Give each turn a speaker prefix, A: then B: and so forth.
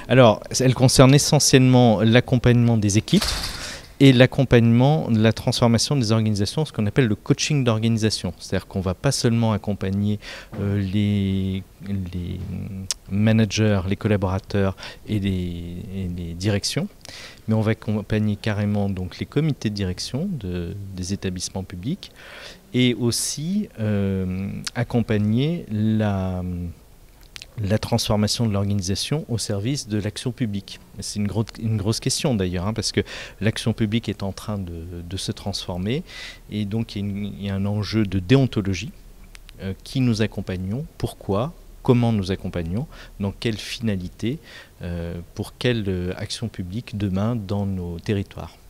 A: Alors, elle concerne essentiellement l'accompagnement des équipes et l'accompagnement de la transformation des organisations, ce qu'on appelle le coaching d'organisation. C'est-à-dire qu'on ne va pas seulement accompagner les managers, les collaborateurs et les directions, mais on va accompagner carrément donc, les comités de direction des établissements publics et aussi accompagner la transformation de l'organisation au service de l'action publique. C'est une grosse question d'ailleurs, parce que l'action publique est en train de se transformer et donc il y a un enjeu de déontologie. Qui nous accompagnons, pourquoi, comment nous accompagnons, dans quelle finalité, pour quelle action publique demain dans nos territoires.